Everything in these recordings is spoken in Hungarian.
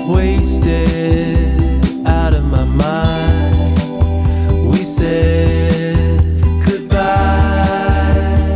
wasted out of my mind. We said goodbye.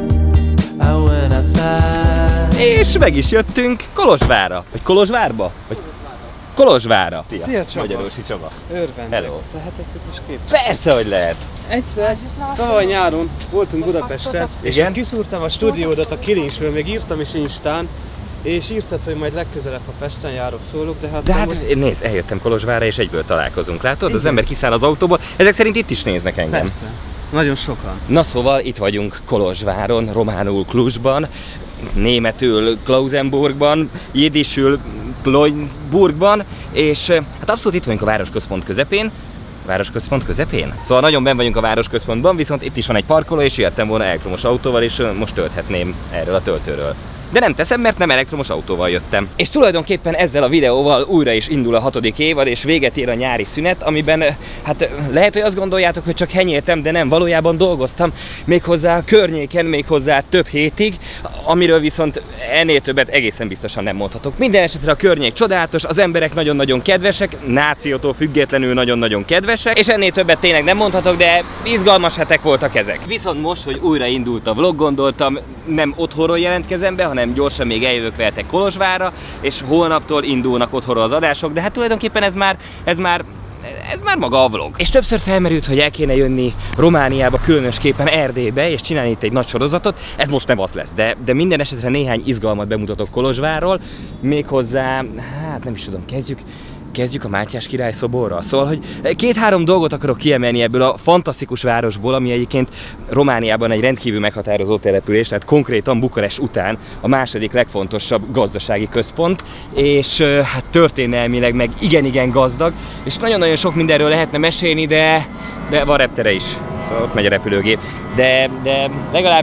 I went outside. És meg is jöttünk Kolozsvárra. Vagy Kolozsvárba? Vagy Kolozsvárra. Szia Csaba! Magyarósi Csaba. Örvendek. Hello. Lehet egy közös kép? Persze, hogy lehet. Egyszer, tavaly nyáron voltunk Budapesten, és igen? kiszúrtam a stúdiódat a Kilincsről, még írtam is Instán, és írtad, hogy majd legközelebb, ha Pesten járok, szólok, de hát... De hát most... nézd, eljöttem Kolozsvárra, és egyből találkozunk, látod? Igen. Az ember kiszáll az autóból, ezek szerint itt is néznek engem. Persze. Nagyon sokan. Na szóval itt vagyunk Kolozsváron, románul Kluzsban, németül Klausenburgban, jiddisül Kloinsburgban, és hát abszolút itt vagyunk a városközpont közepén. Városközpont közepén? Szóval nagyon benn vagyunk a városközpontban, viszont itt is van egy parkoló, és jöttem volna elektromos autóval, és most tölthetném erről a töltőről. De nem teszem, mert nem elektromos autóval jöttem. És tulajdonképpen ezzel a videóval újra is indul a 6. évad, és véget ér a nyári szünet, amiben hát lehet, hogy azt gondoljátok, hogy csak henyéltem, de nem, valójában dolgoztam méghozzá a környéken, méghozzá több hétig, amiről viszont ennél többet egészen biztosan nem mondhatok. Minden esetre a környék csodálatos, az emberek nagyon-nagyon kedvesek, nációtól függetlenül nagyon-nagyon kedvesek, és ennél többet tényleg nem mondhatok, de izgalmas hetek voltak ezek. Viszont most, hogy újra indult a vlog, gondoltam, nem otthonról jelentkezem be, hanem gyorsan még eljövök veletek Kolozsvárra, és holnaptól indulnak otthonról az adások, de hát tulajdonképpen ez már maga a vlog. És többször felmerült, hogy el kéne jönni Romániába, különösképpen Erdélybe, és csinálni itt egy nagy sorozatot. Ez most nem az lesz, de minden esetre néhány izgalmat bemutatok Kolozsvárról, méghozzá, hát nem is tudom, kezdjük a Mátyás király szoborral. Szóval, hogy 2-3 dolgot akarok kiemelni ebből a fantasztikus városból, ami egyébként Romániában egy rendkívül meghatározó település, tehát konkrétan Bukarest után a második legfontosabb gazdasági központ, és hát történelmileg meg igen-igen gazdag, és nagyon-nagyon sok mindenről lehetne mesélni, de van reptere is. Szóval ott megy a repülőgép. De legalább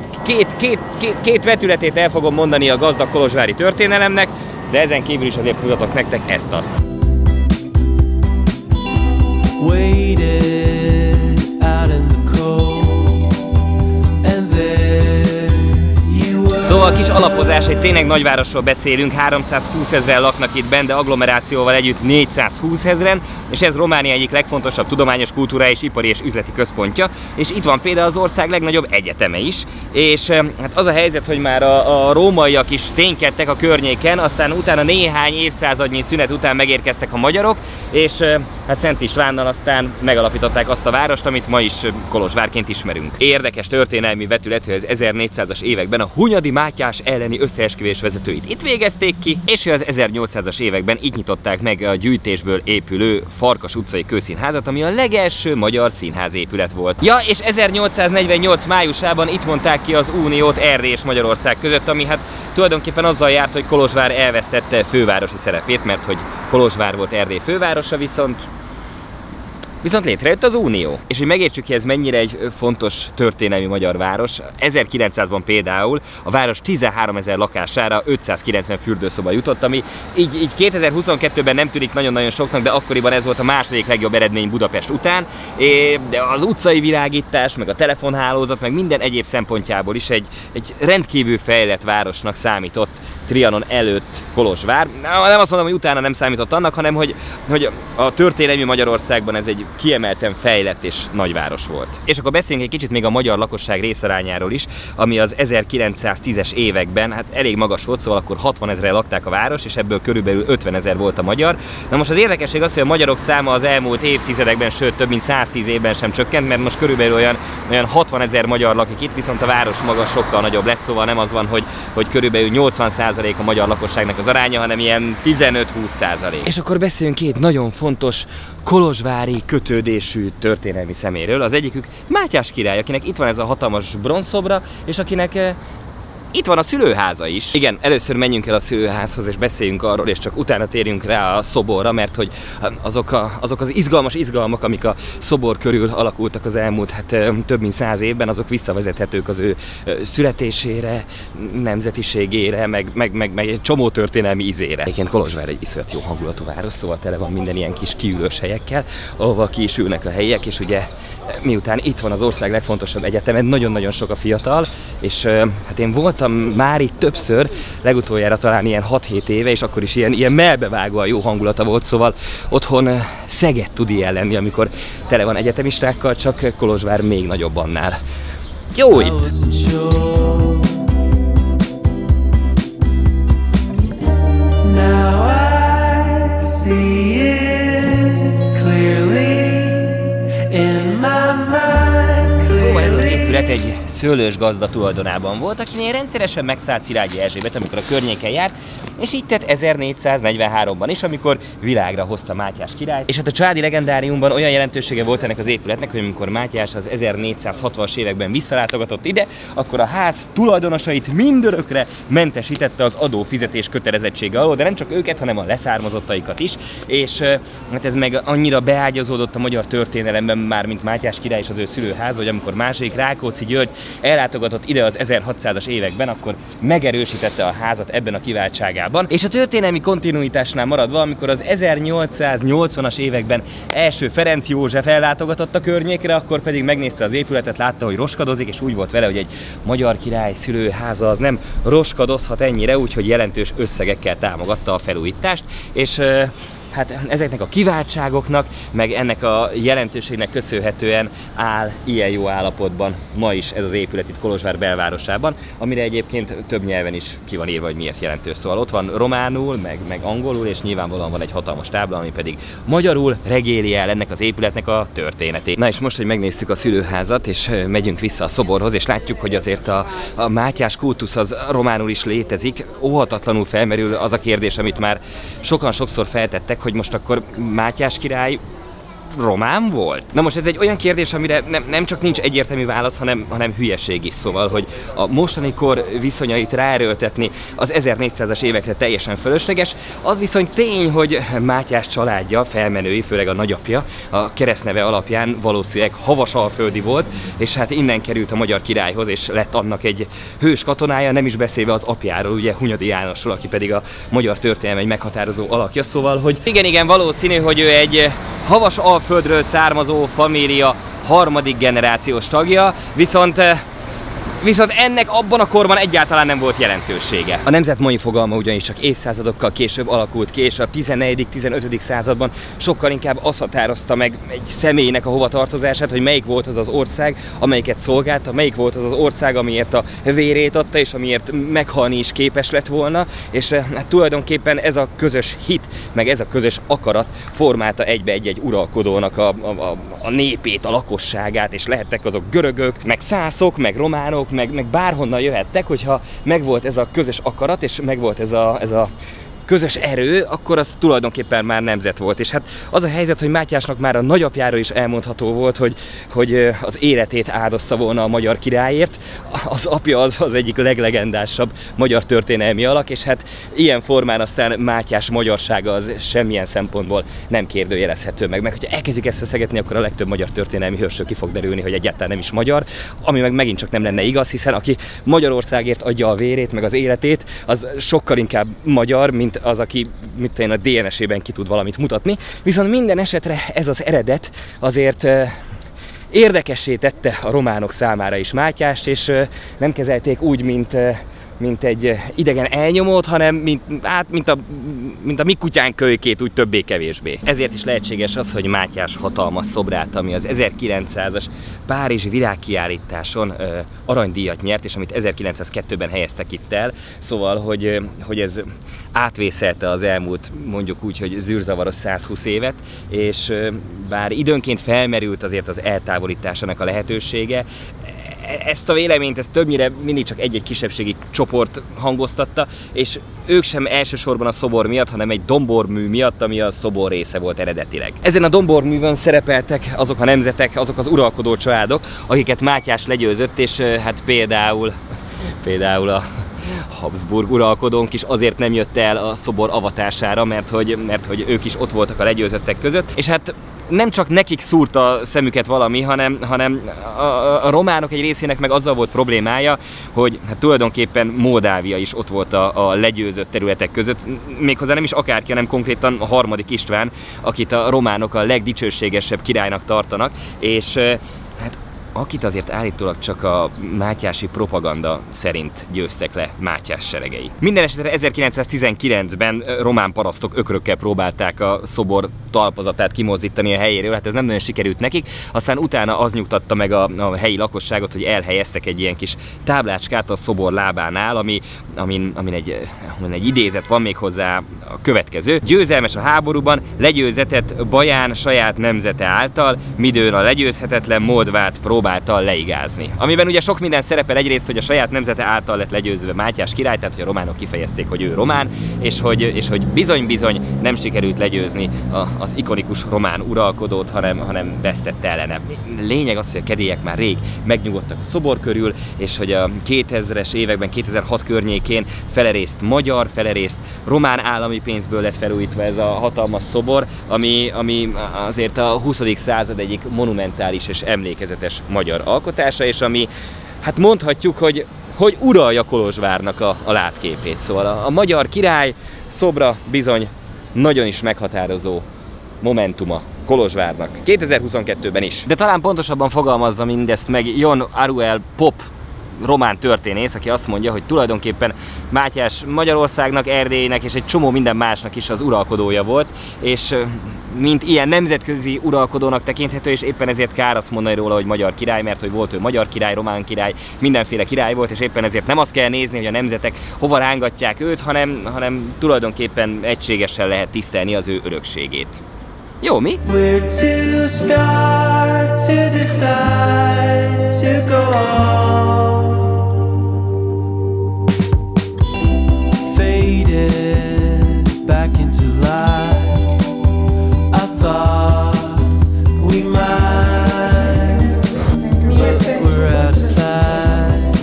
két vetületét el fogom mondani a gazdag kolozsvári történelemnek, de ezen kívül is azért mutatok nektek ezt-azt. Waited out in the cold, and there you were. Szóval kis alapozás, egy tényleg nagyvárosról beszélünk, 320 000 laknak itt benne, de agglomerációval együtt 420 000, és ez Románia egyik legfontosabb tudományos, kulturális, ipari és üzleti központja, és itt van például az ország legnagyobb egyeteme is, és hát az a helyzet, hogy már a rómaiak is ténykedtek a környéken, aztán utána néhány évszázadnyi szünet után megérkeztek a magyarok, és hát Szent Istvánnal aztán megalapították azt a várost, amit ma is Kolozsvárként ismerünk. Érdekes történelmi vetületű, az 1400-as években a Hunyadi Mátyás elleni összeesküvés vezetőit itt végezték ki, és az 1800-as években itt nyitották meg a gyűjtésből épülő Farkas utcai kőszínházat, ami a legelső magyar színházépület volt. Ja, és 1848 májusában itt mondták ki az uniót Erdély és Magyarország között, ami hát tulajdonképpen azzal járt, hogy Kolozsvár elvesztette fővárosi szerepét, mert hogy Kolozsvár volt Erdély fővárosa, viszont létrejött az Unió. És hogy megértsük ki, ez mennyire egy fontos történelmi magyar város, 1900-ban például a város 13 000 lakására 590 fürdőszoba jutott, ami így 2022-ben nem tűnik nagyon-nagyon soknak, de akkoriban ez volt a második legjobb eredmény Budapest után. De az utcai világítás, meg a telefonhálózat, meg minden egyéb szempontjából is egy rendkívül fejlett városnak számított Trianon előtt Kolozsvár. Nem azt mondom, hogy utána nem számított annak, hanem hogy a történelmi Magyarországban ez egy kiemelten fejlett és nagyváros volt. És akkor beszéljünk egy kicsit még a magyar lakosság részarányáról is, ami az 1910-es években hát elég magas volt, szóval akkor 60 000 lakták a város, és ebből körülbelül 50 000 volt a magyar. Na most az érdekesség az, hogy a magyarok száma az elmúlt évtizedekben, sőt több mint 110 évben sem csökkent, mert most körülbelül olyan 60 000 magyar lakik itt, viszont a város maga sokkal nagyobb lett, szóval nem az van, hogy körülbelül 80% a magyar lakosságnak az aránya, hanem ilyen 15-20%. És akkor beszéljünk két nagyon fontos kolozsvári kötődésű történelmi szeméről. Az egyikük Mátyás király, akinek itt van ez a hatalmas bronzszobra, és akinek itt van a szülőháza is. Igen, először menjünk el a szülőházhoz és beszéljünk arról, és csak utána térjünk rá a szoborra, mert hogy azok az izgalmak, amik a szobor körül alakultak az elmúlt több mint 100 évben, azok visszavezethetők az ő születésére, nemzetiségére, meg egy csomó történelmi ízére. Egyébként Kolozsvár egy iszonyat jó hangulatú város, szóval tele van minden ilyen kis kiülős helyekkel, ahova ki is ülnek a helyiek, és ugye miután itt van az ország legfontosabb egyetemen, nagyon-nagyon sok a fiatal, és hát én voltam már itt többször, legutoljára talán ilyen 6-7 éve, és akkor is ilyen melbevágóan jó hangulata volt, szóval otthon Szeged tud ilyen lenni, amikor tele van egyetemistákkal, csak Kolozsvár még nagyobb annál. Jó itt! Szóval ez az épület egy szőlős gazda tulajdonában volt, akinél rendszeresen megszállt Szilágyi Erzsébet, amikor a környéken járt, és így tett 1443-ban is, amikor világra hozta Mátyás királyt. És hát a családi legendáriumban olyan jelentősége volt ennek az épületnek, hogy amikor Mátyás az 1460-as években visszalátogatott ide, akkor a ház tulajdonosait mindörökre mentesítette az adófizetés kötelezettsége alól, de nem csak őket, hanem a leszármazottaikat is, és hát ez meg annyira beágyazódott a magyar történelemben már, mint Mátyás király és az ő szülőháza, hogy amikor második Rákóczi György ellátogatott ide az 1600-as években, akkor megerősítette a házat ebben a kiváltságában. És a történelmi kontinuitásnál maradva, amikor az 1880-as években első Ferenc József ellátogatott a környékre, akkor pedig megnézte az épületet, látta, hogy roskadozik, és úgy volt vele, hogy egy magyar király szülőháza az nem roskadozhat ennyire, úgyhogy jelentős összegekkel támogatta a felújítást, és hát ezeknek a kiváltságoknak, meg ennek a jelentőségnek köszönhetően áll ilyen jó állapotban ma is ez az épület itt Kolozsvár belvárosában, amire egyébként több nyelven is ki van írva, hogy miért jelentős. Szóval ott van románul, meg angolul, és nyilvánvalóan van egy hatalmas tábla, ami pedig magyarul regéli el ennek az épületnek a történetét. Na és most, hogy megnéztük a szülőházat, és megyünk vissza a szoborhoz, és látjuk, hogy azért a Mátyás kultusz az románul is létezik, óhatatlanul felmerül az a kérdés, amit már sokan sokszor feltettek, hogy most akkor Mátyás király román volt? Na most ez egy olyan kérdés, amire nem csak nincs egyértelmű válasz, hanem hülyeség is, szóval, hogy a mostani kor viszonyait ráerőltetni az 1400-as évekre teljesen fölösleges. Az viszont tény, hogy Mátyás családja, felmenői, főleg a nagyapja, a keresztneve alapján valószínűleg havasalföldi volt, és hát innen került a magyar királyhoz, és lett annak egy hős katonája, nem is beszélve az apjáról, ugye Hunyadi Jánosról, aki pedig a magyar történelem egy meghatározó alakja, szóval, hogy igen, valószínű, hogy ő egy havasalföldről származó família harmadik generációs tagja, viszont ennek abban a korban egyáltalán nem volt jelentősége. A nemzet mai fogalma ugyanis csak évszázadokkal később alakult ki, és a 14.-15. században sokkal inkább azt határozta meg egy személynek a hovatartozását, hogy melyik volt az az ország, amelyiket szolgálta, melyik volt az az ország, amiért a vérét adta, és amiért meghalni is képes lett volna, és hát tulajdonképpen ez a közös hit, meg ez a közös akarat formálta egybe egy uralkodónak a népét, a lakosságát, és lehettek azok görögök, meg szászok, meg románok, meg bárhonnan jöhettek, hogyha megvolt ez a közös akarat, és megvolt ez a közös erő, akkor az tulajdonképpen már nemzet volt. És hát az a helyzet, hogy Mátyásnak már a nagyapjáról is elmondható volt, hogy az életét áldozta volna a magyar királyért. Az apja az egyik leglegendásabb magyar történelmi alak, és hát ilyen formán aztán Mátyás magyarsága az semmilyen szempontból nem kérdőjelezhető meg. Hogyha elkezdjük ezt feszegetni, akkor a legtöbb magyar történelmi hősről ki fog derülni, hogy egyáltalán nem is magyar, ami meg megint csak nem lenne igaz, hiszen aki Magyarországért adja a vérét, meg az életét, az sokkal inkább magyar, mint az, aki a DNS-ében ki tud valamit mutatni. Viszont minden esetre ez az eredet azért érdekessé tette a románok számára is Mátyást, és nem kezelték úgy, mint egy idegen elnyomót, hanem mint a mi kutyánk kölykét, úgy többé-kevésbé. Ezért is lehetséges az, hogy Mátyás hatalmas szobrát, ami az 1900-as Párizsi világkiállításon aranydíjat nyert, és amit 1902-ben helyeztek itt el, szóval, hogy ez átvészelte az elmúlt, mondjuk úgy, hogy zűrzavaros 120 évet, és bár időnként felmerült azért az eltávolításának a lehetősége, ezt a véleményt, ez többnyire mindig csak egy-egy kisebbségi csoport hangoztatta, és ők sem elsősorban a szobor miatt, hanem egy dombormű miatt, ami a szobor része volt eredetileg. Ezen a domborművön szerepeltek azok a nemzetek, azok az uralkodó családok, akiket Mátyás legyőzött, és hát például a Habsburg uralkodónk is azért nem jött el a szobor avatására, mert hogy ők is ott voltak a legyőzöttek között, és hát nem csak nekik szúrt a szemüket valami, hanem a románok egy részének meg azzal volt problémája, hogy hát tulajdonképpen Moldávia is ott volt a legyőzött területek között, méghozzá nem is akárki, hanem konkrétan a harmadik István, akit a románok a legdicsőségesebb királynak tartanak, és hát akit azért állítólag csak a mátyási propaganda szerint győztek le Mátyás seregei. Minden esetre 1919-ben román parasztok ökrökkel próbálták a szobor talpazatát kimozdítani a helyéről, hát ez nem nagyon sikerült nekik, aztán utána az nyugtatta meg a helyi lakosságot, hogy elhelyeztek egy ilyen kis táblácskát a szobor lábánál, amin egy idézet van még hozzá a következő. Győzelmes a háborúban, legyőzetett Baján saját nemzete által, midőn a legyőzhetetlen Moldvát próbálta leigázni. Amiben ugye sok minden szerepel, egyrészt, hogy a saját nemzete által lett legyőzve Mátyás király, tehát hogy a románok kifejezték, hogy ő román, és hogy bizony-bizony nem sikerült legyőzni az ikonikus román uralkodót, hanem vesztette ellene. Lényeg az, hogy a kedélyek már rég megnyugodtak a szobor körül, és hogy a 2000-es években, 2006 környékén felerészt magyar, felerészt román állami pénzből lett felújítva ez a hatalmas szobor, ami azért a 20. század egyik monumentális és emlékezetes magyar alkotása, és ami, hát mondhatjuk, hogy uralja Kolozsvárnak a látképét. Szóval a magyar király szobra bizony nagyon is meghatározó momentuma Kolozsvárnak. 2022-ben is. De talán pontosabban fogalmazza mindezt meg Jon Aruel Pop, román történész, aki azt mondja, hogy tulajdonképpen Mátyás Magyarországnak, Erdélynek és egy csomó minden másnak is az uralkodója volt, és mint ilyen nemzetközi uralkodónak tekinthető, és éppen ezért kár azt mondani róla, hogy magyar király, mert hogy volt ő magyar király, román király, mindenféle király volt, és éppen ezért nem azt kell nézni, hogy a nemzetek hova rángatják őt, hanem tulajdonképpen egységesen lehet tisztelni az ő örökségét. Jó, mi? Where to start to decide to go on. Faded back into life. I thought we might, but we're out of sight.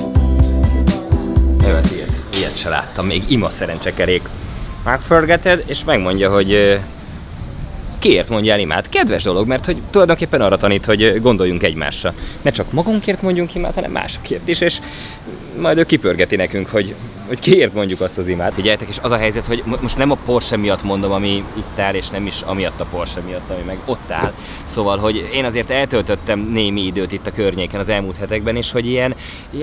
Ilyet se láttam, még ima szerencsekerék. Megpörgeted, és megmondja, hogy kiért mondjál imát? Kedves dolog, mert hogy tulajdonképpen arra tanít, hogy gondoljunk egymásra. Ne csak magunkért mondjunk imát, hanem másokért is, és majd ő kipörgeti nekünk, hogy kiért mondjuk azt az imát. Figyeljetek, és az a helyzet, hogy most nem a Porsche miatt mondom, ami itt áll, és nem is amiatt a Porsche miatt, ami meg ott áll. Szóval, hogy én azért eltöltöttem némi időt itt a környéken az elmúlt hetekben, és hogy ilyen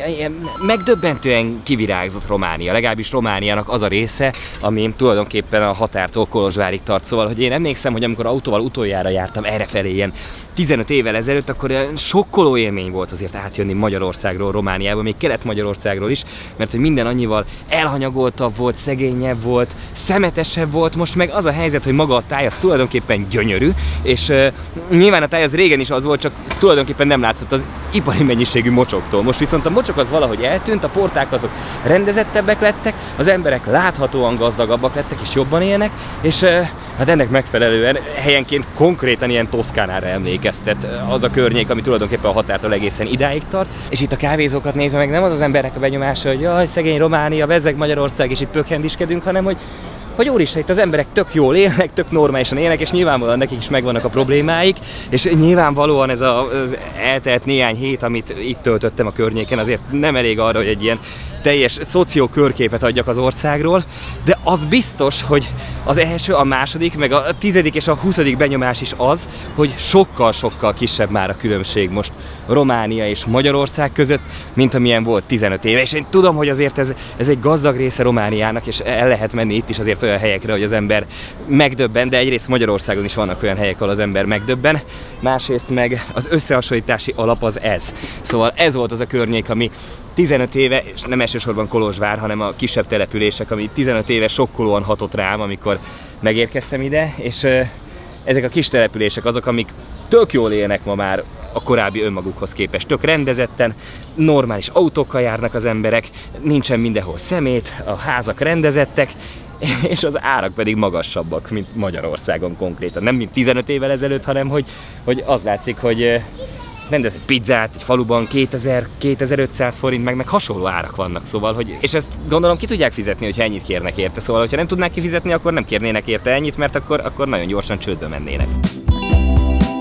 megdöbbentően kivirágzott Románia, legalábbis Romániának az a része, ami tulajdonképpen a határtól Kolozsvárig tart. Szóval, hogy én emlékszem, hogy amikor autóval utoljára jártam errefelé ilyen 15 évvel ezelőtt, akkor sokkoló élmény volt azért átjönni Magyarországról Romániába, még Kelet-Magyarországról is, mert hogy minden annyival elhanyagoltabb volt, szegényebb volt, szemetesebb volt, most meg az a helyzet, hogy maga a táj az tulajdonképpen gyönyörű, és nyilván a táj az régen is az volt, csak tulajdonképpen nem látszott az ipari mennyiségű mocsoktól. Most viszont a mocsok az valahogy eltűnt, a porták azok rendezettebbek lettek, az emberek láthatóan gazdagabbak lettek és jobban élnek, és hát ennek megfelelően helyenként konkrétan ilyen Toszkánára emlékeztet az a környék, ami tulajdonképpen a határtól egészen idáig tart. És itt a kávézókat nézve meg nem az az embernek a benyomása, hogy jaj, szegény Románia, vezzeg Magyarország, és itt pökhendiskedünk, hanem hogy úristen, itt az emberek tök jól élnek, tök normálisan élnek, és nyilvánvalóan nekik is megvannak a problémáik, és nyilvánvalóan ez az eltelt néhány hét, amit itt töltöttem a környéken, azért nem elég arra, hogy egy ilyen teljes szociokörképet adjak az országról, de az biztos, hogy az első, a második, meg a 10. és a 20. benyomás is az, hogy sokkal-sokkal kisebb már a különbség most Románia és Magyarország között, mint amilyen volt 15 éve. És én tudom, hogy azért ez egy gazdag része Romániának, és el lehet menni itt is azért olyan helyekre, hogy az ember megdöbben, de egyrészt Magyarországon is vannak olyan helyek, ahol az ember megdöbben, másrészt meg az összehasonlítási alap az ez. Szóval ez volt az a környék, ami 15 éve, és nem elsősorban Kolozsvár, hanem a kisebb települések, ami 15 éve sokkolóan hatott rám, amikor megérkeztem ide, és ezek a kis települések azok, amik tök jól élnek ma már a korábbi önmagukhoz képest. Tök rendezetten, normális autókkal járnak az emberek, nincsen mindenhol szemét, a házak rendezettek, és az árak pedig magasabbak, mint Magyarországon konkrétan. Nem mint 15 évvel ezelőtt, hanem hogy az látszik, hogy rendez egy pizzát egy faluban 2000-2500 forint, meg hasonló árak vannak, szóval, hogy... És ezt gondolom ki tudják fizetni, hogyha ennyit kérnek érte, szóval, hogyha nem tudnák kifizetni, akkor nem kérnének érte ennyit, mert akkor nagyon gyorsan csődbe mennének.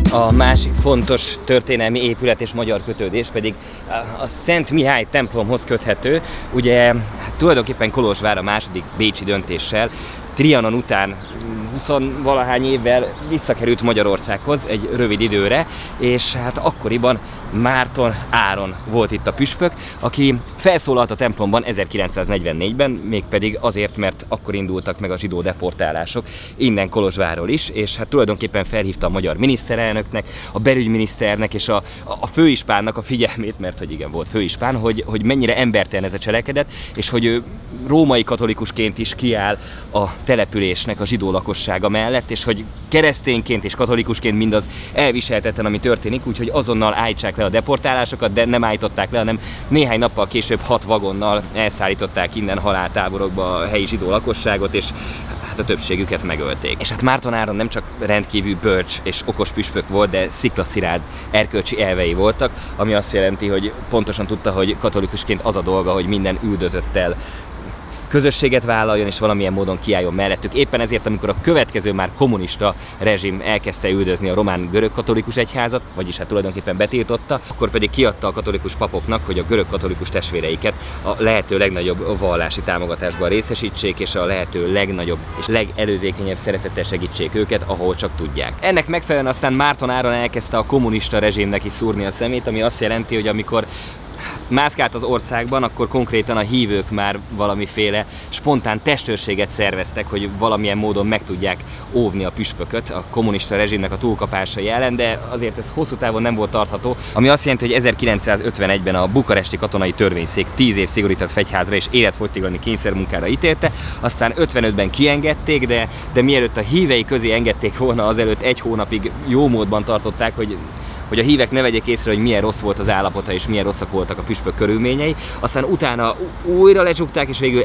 A másik fontos történelmi épület és magyar kötődés pedig a Szent Mihály templomhoz köthető. Ugye hát tulajdonképpen Kolozsvár a második bécsi döntéssel Trianon után 20-valahány évvel visszakerült Magyarországhoz egy rövid időre, és hát akkoriban Márton Áron volt itt a püspök, aki felszólalt a templomban 1944-ben, mégpedig azért, mert akkor indultak meg a zsidó deportálások innen Kolozsvárról is, és hát tulajdonképpen felhívta a magyar miniszterelnöknek, a belügyminiszternek és a főispánnak a figyelmét, mert hogy igen, volt főispán, hogy mennyire embertelen ez a cselekedet, és hogy ő római katolikusként is kiáll a településnek a zsidó lakossága mellett, és hogy keresztényként és katolikusként mindaz elviselhetetlen, ami történik, úgyhogy azonnal állítsák le a deportálásokat, de nem állították le, hanem néhány nappal később 6 vagonnal elszállították innen haláltáborokba a helyi zsidó lakosságot, és hát a többségüket megölték. És hát Márton Áron nem csak rendkívül bölcs és okos püspök volt, de sziklaszilárd erkölcsi elvei voltak, ami azt jelenti, hogy pontosan tudta, hogy katolikusként az a dolga, hogy minden üldözöttel közösséget vállaljon és valamilyen módon kiálljon mellettük. Éppen ezért, amikor a következő már kommunista rezsim elkezdte üldözni a román görög-katolikus egyházat, vagyis hát tulajdonképpen betiltotta, akkor pedig kiadta a katolikus papoknak, hogy a görög-katolikus testvéreiket a lehető legnagyobb vallási támogatásban részesítsék, és a lehető legnagyobb és legelőzékenyebb szeretettel segítsék őket, ahol csak tudják. Ennek megfelelően aztán Márton Áron elkezdte a kommunista rezsimnek is szúrni a szemét, ami azt jelenti, hogy amikor mászkált az országban, akkor konkrétan a hívők már valamiféle spontán testőrséget szerveztek, hogy valamilyen módon meg tudják óvni a püspököt a kommunista rezsimnek a túlkapásai ellen, de azért ez hosszú távon nem volt tartható, ami azt jelenti, hogy 1951-ben a bukaresti katonai törvényszék 10 év szigorított fegyházra és életfogytiglani kényszermunkára ítélte, aztán 55-ben kiengedték, de mielőtt a hívei közé engedték volna, azelőtt 1 hónapig jó módban tartották, hogy a hívek ne vegyék észre, hogy milyen rossz volt az állapota és milyen rosszak voltak a püspök körülményei. Aztán utána újra lecsukták, és végül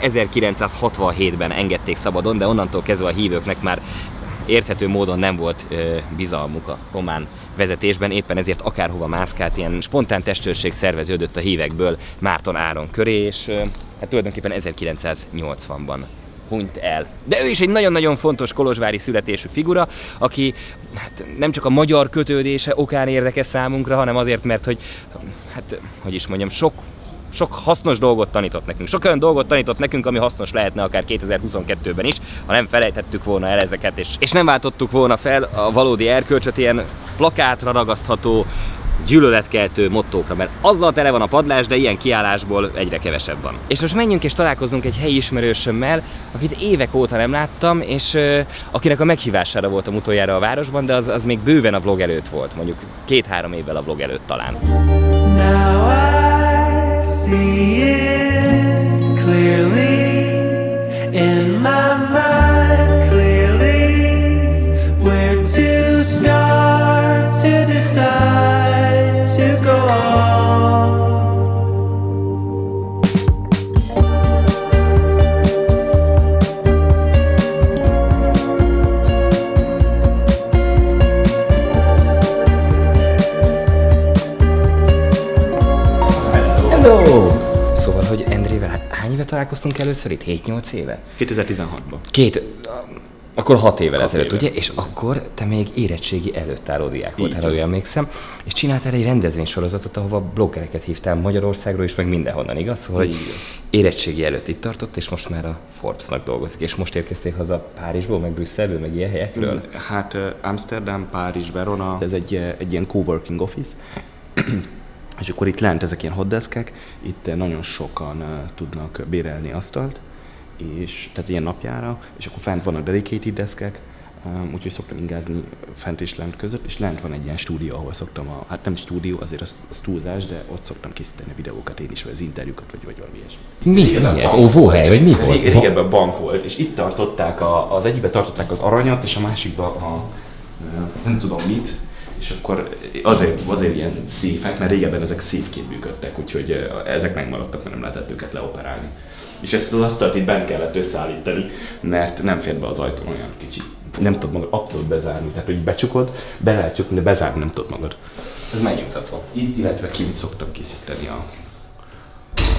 1967-ben engedték szabadon, de onnantól kezdve a hívőknek már érthető módon nem volt bizalmuk a román vezetésben, éppen ezért akárhova mászkált, ilyen spontán testőrség szerveződött a hívekből Márton Áron köré, és hát tulajdonképpen 1980-ban hunyt el. De ő is egy nagyon-nagyon fontos kolozsvári születésű figura, aki hát nem csak a magyar kötődése okán érdekes számunkra, hanem azért, mert hogy, hát, hogy is mondjam, sok hasznos dolgot tanított nekünk. Sok olyan dolgot tanított nekünk, ami hasznos lehetne akár 2022-ben is, ha nem felejtettük volna el ezeket, és nem váltottuk volna fel a valódi erkölcsöt ilyen plakátra ragasztható, gyűlöletkeltő mottókra, mert azzal tele van a padlás, de ilyen kiállásból egyre kevesebb van. És most menjünk és találkozzunk egy helyi ismerősömmel, akit évek óta nem láttam, és akinek a meghívására voltam utoljára a városban, de az még bőven a vlog előtt volt, mondjuk 2-3 évvel a vlog előtt talán. Now I see it clearly in my mind, clearly where to start to decide to go on. Hello! Szóval, hogy Endrével hány éve találkoztunk először itt? 7-8 éve? 2016-ban. Akkor 6 évvel ezelőtt, ugye? És akkor te még érettségi előtt álló diák voltál, ha jól emlékszem, és csináltál egy rendezvénysorozatot, ahova bloggereket hívtál Magyarországról is, meg mindenhonnan, igaz? Szóval, hogy érettségi előtt itt tartott, és most már a Forbesnak dolgozik, és most érkeztél haza Párizsból, meg Brüsszelből, meg ilyen helyekről? Hát Amsterdam, Párizs, Verona, ez egy ilyen coworking office, és akkor itt lent ezek ilyen hotdeskek, itt nagyon sokan tudnak bérelni asztalt, és tehát ilyen napjára, és akkor fent vannak dedicated deskek, úgyhogy szoktam ingázni fent és lent között, és lent van egy ilyen stúdió, ahol szoktam, hát nem stúdió, azért az túlzás, de ott szoktam készíteni a videókat én is, vagy az interjúkat, vagy valami ilyesmi. Mi ez? Óvóhely, vagy mi volt? Régebben bank volt, és itt tartották, az egyikben tartották az aranyat, és a másikban nem tudom mit, és akkor azért ilyen széfek, mert régebben ezek széfként működtek, úgyhogy ezek megmaradtak, mert nem lehetett őket leoperálni. És ezt az asztalt itt bent kellett összeállítani, mert nem fér be az ajtón, olyan kicsi. Nem tudod magad abszolút bezárni, tehát hogy becsukod, be lehet csukni, de bezárni nem tudod magad. Ez megnyugtató. Itt, illetve kint szoktam készíteni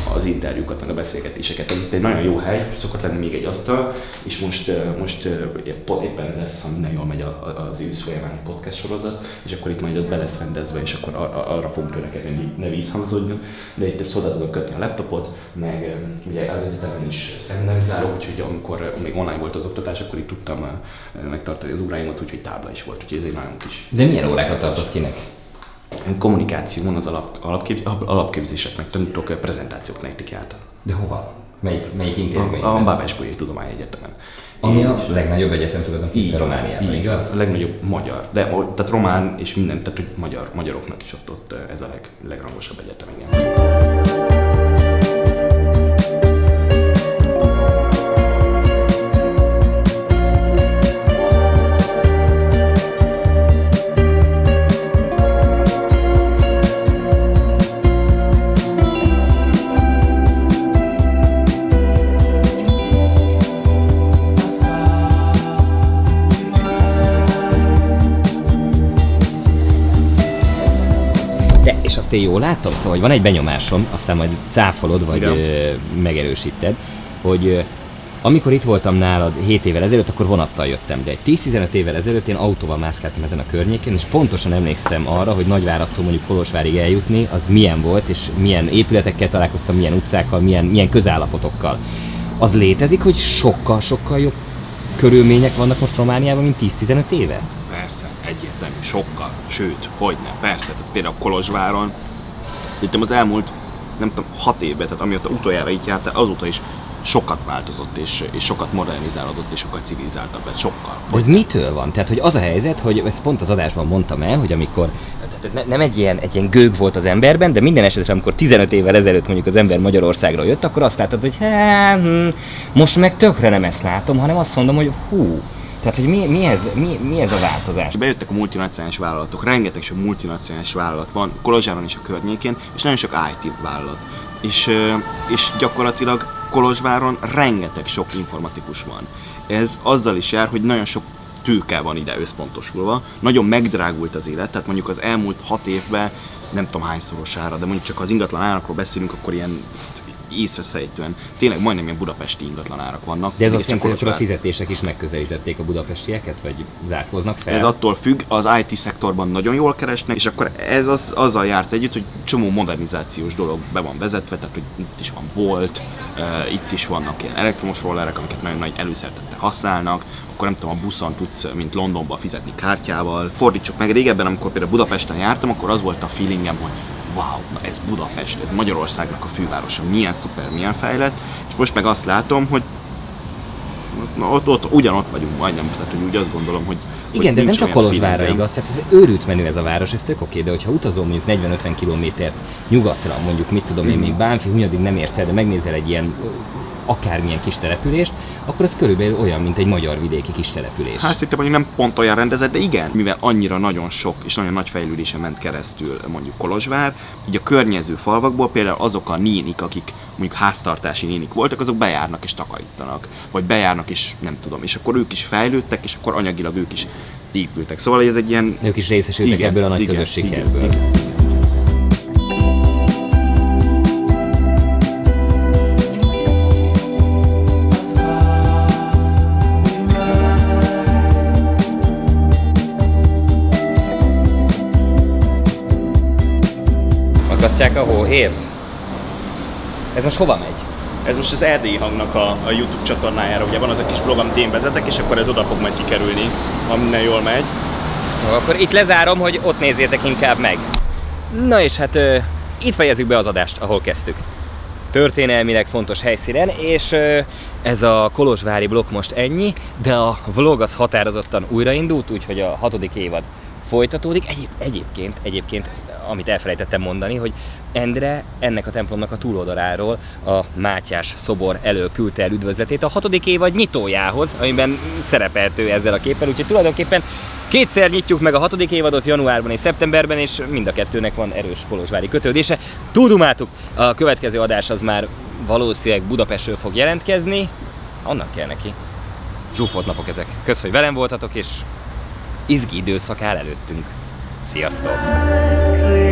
az interjúkat, meg a beszélgetéseket. Ez itt egy nagyon jó hely, szokott lenni még egy asztal, és most éppen lesz, ha minden jól megy az ősz folyamán a podcast sorozat, és akkor itt majd az be lesz rendezve, és akkor arra fogunk törekedni, ne vízhangzódjon, de itt ezt hozzá tudom kötni a laptopot, meg ugye az egyetemen is szeminalizálok, úgyhogy amikor még online volt az oktatás, akkor itt tudtam megtartani az óráimat, úgyhogy tábla is volt, úgyhogy ez egy nagyon kis... De milyen órákat tartasz kinek? Kommunikáción az alapképzéseknek tanítok prezentációknak etikát. De hova? Melyik intézményben? A Bábesbolyi Tudományegyetemen. Ami a legnagyobb egyetem tulajdonképpen Romániában, igaz? A legnagyobb magyar, tehát román és minden, tehát hogy magyaroknak is ott ez a legrangosabb egyetem, igen. Azt én jól láttam, szóval hogy van egy benyomásom, aztán majd cáfolod, vagy megerősíted, hogy amikor itt voltam nálad 7 évvel ezelőtt, akkor vonattal jöttem, de egy 10-15 évvel ezelőtt én autóval mászkáltam ezen a környéken, és pontosan emlékszem arra, hogy Nagyváradtól mondjuk Kolozsvárig eljutni, az milyen volt, és milyen épületekkel találkoztam, milyen utcákkal, milyen közállapotokkal. Az létezik, hogy sokkal jobb körülmények vannak most Romániában, mint 10-15 éve? Persze, egyértelmű, sokkal, sőt, hogyne, persze, tehát például Kolozsváron, szerintem az elmúlt, nem tudom, 6 évben, tehát amióta utoljára itt jártál, azóta is sokat változott, és sokat modernizálódott, és sokat civilizáltabb lett, sokkal. De ez mitől van? Tehát, hogy az a helyzet, hogy ezt pont az adásban mondtam el, hogy amikor, tehát nem egy ilyen gőg volt az emberben, de minden esetre, amikor 15 évvel ezelőtt mondjuk az ember Magyarországra jött, akkor azt láttad, hogy most meg tökre nem ezt látom, hanem azt mondom, hogy hú, tehát, hogy mi ez a változás? Bejöttek a multinacionális vállalatok, rengeteg sok multinacionális vállalat van, Kolozsváron és a környékén, és nagyon sok IT vállalat. És gyakorlatilag Kolozsváron rengeteg sok informatikus van. Ez azzal is jár, hogy nagyon sok tőke van ide összpontosulva, nagyon megdrágult az élet, tehát mondjuk az elmúlt 6 évben, nem tudom hányszorosára, de mondjuk csak az ingatlan árakról beszélünk, akkor ilyen észveszejtően. Tényleg majdnem ilyen budapesti ingatlan árak vannak. De ez azt jelenti, hogy a fizetések is megközelítették a budapestieket, vagy zárkóznak fel? Ez attól függ, az IT szektorban nagyon jól keresnek, és akkor ez azzal járt együtt, hogy csomó modernizációs dolog be van vezetve, tehát hogy itt is van bolt, itt is vannak ilyen elektromos rollerek, amiket nagyon nagy előszeretettel használnak, akkor nem tudom, a buszon tudsz, mint Londonban fizetni kártyával. Fordítsuk meg, régebben, amikor például Budapesten jártam, akkor az volt a feelingem, hogy wow, na ez Budapest, ez Magyarországnak a fővárosa, milyen szuper, milyen fejlett, és most meg azt látom, hogy ott ugyanott vagyunk majdnem, tehát hogy úgy azt gondolom, hogy igen, de nem csak Kolozsvárra igaz, tehát ez őrült menő ez a város, ez tök oké, de hogyha utazom mondjuk 40-50 kilométert nyugatra, mondjuk mit tudom én, még Bánfi, Hunyadig nem érsz el, de megnézel egy ilyen akármilyen kis települést, akkor ez körülbelül olyan, mint egy magyar vidéki kis település. Hát szerintem mondjuk nem pont olyan rendezett, de igen, mivel annyira nagyon sok és nagyon nagy fejlődésen ment keresztül mondjuk Kolozsvár, így a környező falvakból például azok a nénik, akik mondjuk háztartási nénik voltak, azok bejárnak és takarítanak, vagy bejárnak és nem tudom, és akkor ők is fejlődtek, és akkor anyagilag ők is épültek. Szóval ez egy ilyen... Ők is részesültek ebből a nagy közös sikerből. Igen. Akasztják a hóhért? Ez most hova megy? Ez most az Erdélyi Hangnak a YouTube csatornájára, ugye van az a kis blog, amit én vezetek, és akkor ez oda fog majd kikerülni, ha minden jól megy. Jó, akkor itt lezárom, hogy ott nézzétek inkább meg. Na és hát itt fejezzük be az adást, ahol kezdtük. Történelmileg fontos helyszínen, és ez a kolozsvári blokk most ennyi, de a vlog az határozottan újraindult, úgyhogy a 6. évad folytatódik. Egyébként, amit elfelejtettem mondani, hogy Endre ennek a templomnak a túloldaláról a Mátyás szobor elől küldte el üdvözletét a 6. évad nyitójához, amiben szerepelt ő ezzel a képpel, úgyhogy tulajdonképpen kétszer nyitjuk meg a 6. évadot, januárban és szeptemberben, és mind a kettőnek van erős kolozsvári kötődése. Túldumáltuk, a következő adás az már valószínűleg Budapestről fog jelentkezni, annak kell neki. Zsúfolt napok ezek. Kösz, hogy velem voltatok, és izgi időszak áll előttünk. Sziasztok!